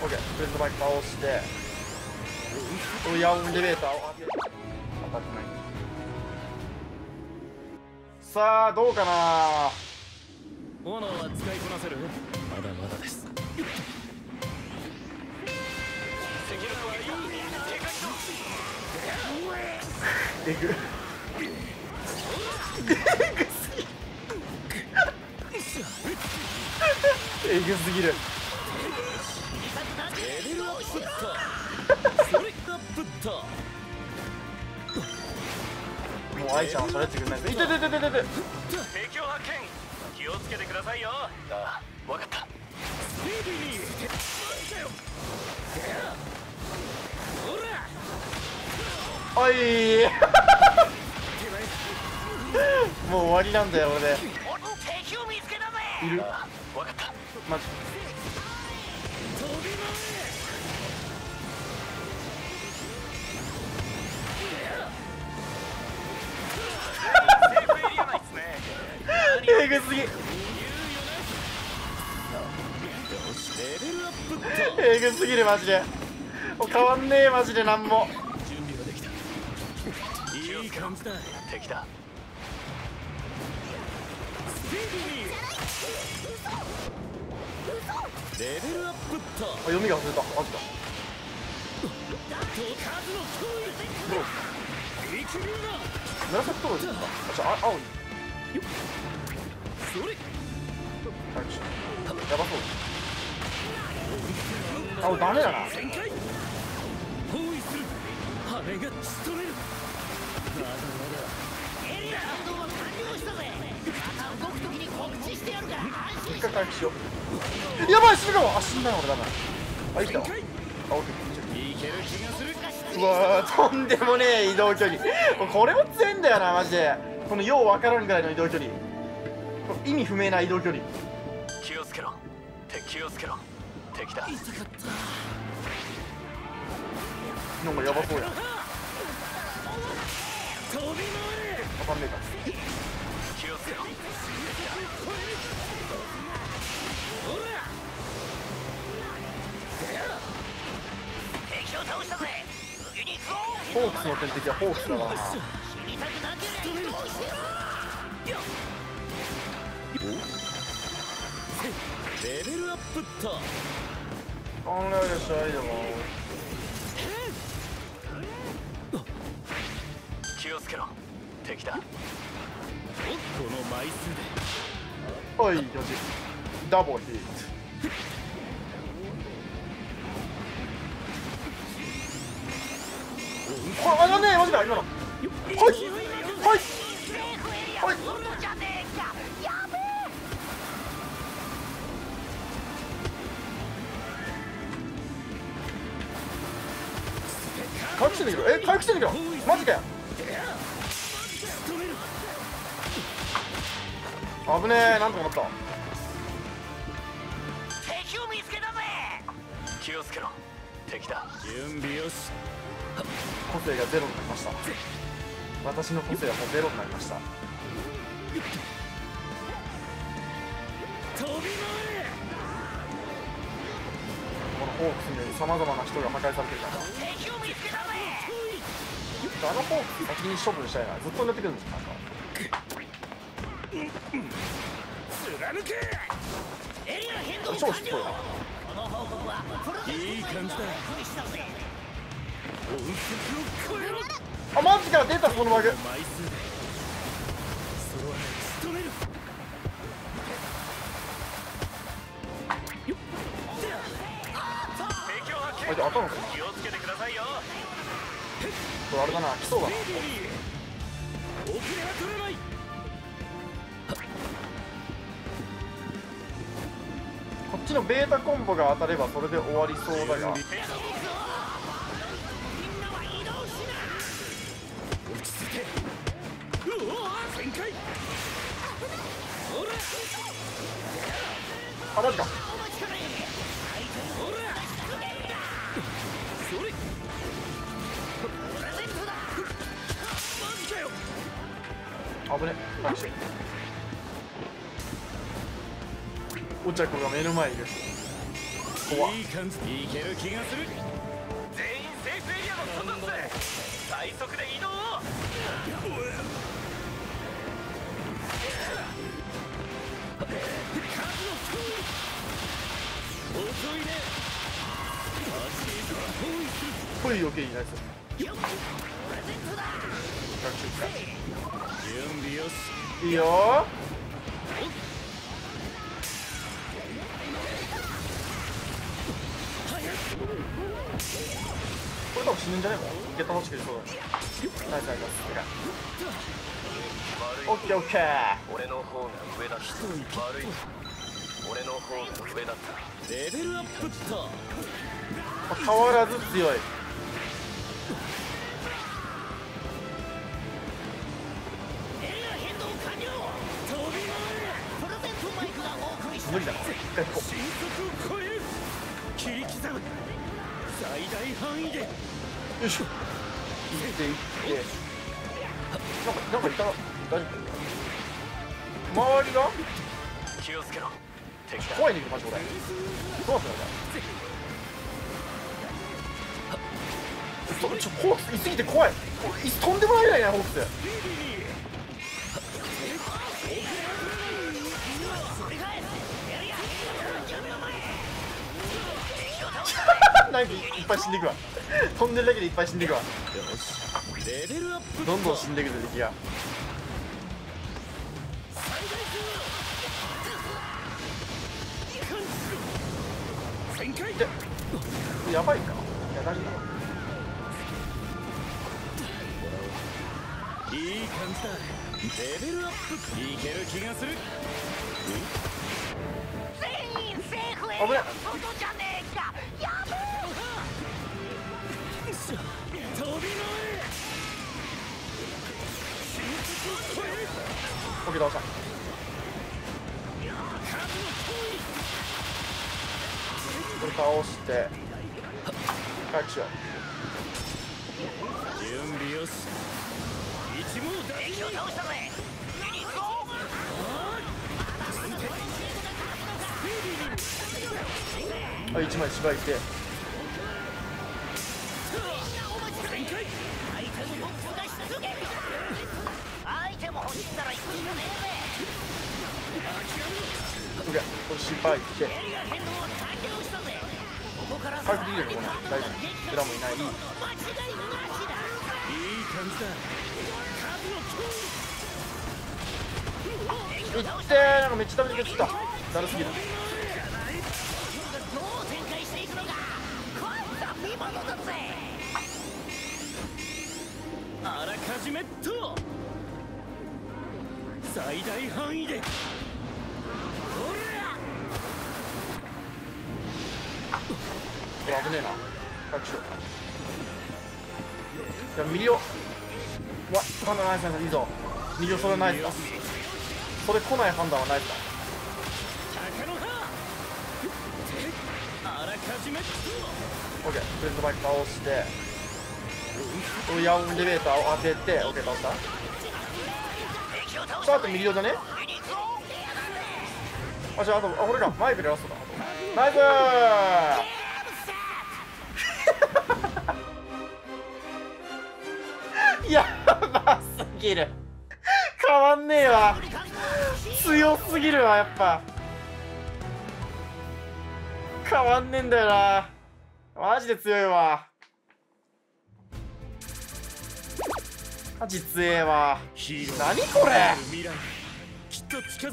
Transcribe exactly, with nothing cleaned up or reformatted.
オッケー。フレンドバイク倒してヤオンレベーターを当てる。当たってない。さあどうかな。 炎は使いこなせる？まだまだです。 えぐえぐすぎる。 レベルアップット。それアップット。 もう愛ちゃんはそれってくんないと。いてててててて。 敵を発見。気をつけてくださいよ。ああ、わかった。 スピーディーに。 おいもう終わりなんだよ俺で。 敵を見つけたぜ。 いる。 ああ、わかった。 マジ。 飛び回セーフエリア内っすね。 えぐすぎ。 レベルアップット。 えぐすぎるマジで。もう変わんねえマジでなんも。 準備ができた。いい感じだ。 敵だ。 スピーディーに。レベルアップット。 あ、読みが忘れた。マジか。 数の脅威。 どう力流だ。 紫トロですか。あ、じゃあ青に。 それ。 早くしやばそうだ。あ、ダメだな。 旋回。包囲する。羽が仕留める。まだまだ。 エリア発動は完了したぜ。また動くときに告知してやるから安心一し回回復しよう。やばい死ぬかも。あ、死んだな俺ダメ。あ、生きたわ。あ、オッケー。 いける気がする。 うわー、とんでもねえ移動距離。これも強いんだよなマジで。このようわからんぐらいの移動距離。意味不明な移動距離。 気をつけろ。敵をつけろ。敵だ。 痛かった。 なんかやばそうやん。 飛び回れ。 わかんねえか。 気をつけろ。 敵を倒したぜ。次に行くぞ。 ホークスの天敵はホークスだからな。 死にたくなければ移動してろ。 レベルアップット。 考えるしゃいでも。 気をつけろ。敵だ。 この枚数で。 おいよし。ダブルヒット。これあがねえマジか今の。はいはいはい。 じゃねえか。やべえ。 回復してんだけど。え、回復してんだけどマジかよ。危ねえ。なんとかなった。 敵を見つけたぜ。 気をつけろ。敵だ。 準備よし。 個性がゼロになりました。私の個性はもうゼロになりました。 飛び回れ。 このホークスによりさまざまな人が破壊されてるから敵を見つけたぜ。 あのホークス先に処分したいな。ずっと寝てくるんですなんか。 貫け。 エリア変動完了。 超しっぽいな。 この報告はプロジェクトいい感じだ。 にしたぜ。 音速を超えろ。 あ、マジか出たそのバグ。 枚数で。それは仕留める。 敵を発あ、じゃあ頭かな。 見。気をつけてくださいよ。 これあれだな。来そうだな。 遅れは取らない。 こっちのベータコンボが当たればそれで終わりそうだが。 落ち着け。うおー旋回。ほら。 あ、マジか。 ほら。それ。マジかよ。 危ね。何してお茶子が目の前にいる。 怖っ。 いい感じいける気がする。 全員セーフエリアの外っす。最速で移動を。 遅いね。 これ余計にナイス。 準備よし。 いいよこれ多分死ぬんじゃねえもん。いけ楽しくてそうだ。ナイスナイス。オッケーオッケー。 俺の方が上だった。悪い。俺の方が上だった。 レベルアップっと。 変わらず強い。無理だな。一回こう。 新速を超える。切り刻む。最大範囲で。 よいしょ。いっていって。なんかなんかいたら大丈夫。周りが気をつけろ。敵だ。 怖いねんけどマジ俺。どうなってんだ。ちょホークスいすぎて怖い。椅子飛んでもらえないなホークス。なんかいっぱい死んでいくわ。飛んでるだけでいっぱい死んでいくわ。 よし。レベルアップ。 どんどん死んでいくぜ敵が。 旋回。 でやばいか。いや大丈夫だ。 いい感じだ。レベルアップ。いける気がする。 全員セーフエ危ない。 リアの外じゃねえか。やべえ。 飛び乗れ。新速を超える。 オッケー倒した。これ倒して回復しよう。 準備よし。一網打尽。 敵を倒したぜ。ユニコーン。 あ、いちまい芝居て。 アイテムボックス出し続け。アイテム欲しいったら行くしかねオッケー。これ芝居て。 えぜ。エリア変動は完了したぜ。ここから回復できるよこれ。大丈夫。裏もいない。 間違いなしだ。 いい感じだ。 いってー。なんかめっちゃダメージがついた。だるすぎる。 どう展開していくのか。こいつは見ものだぜ。 あらかじめっと。最大範囲で。 これ危ねえな。回復しよう。いやミリオ。うわっ判断ナイスナイス。いいぞミリオ。それはナイスだ。それ来ない判断はナイスだ。 鷹の歯。あらかじめっと。 オッケー。フレンドマイク倒してロイヤルエレベーターを当てて。オッケー倒した。さああとミリオじゃね。あじゃああとあこれかマイクでラストだ。ナイスー。やばすぎる。変わんねえわ。強すぎるわやっぱ。変わんねえんだよな。マジで強いわ。マジ強えわ。何これ。 未来きっと近づ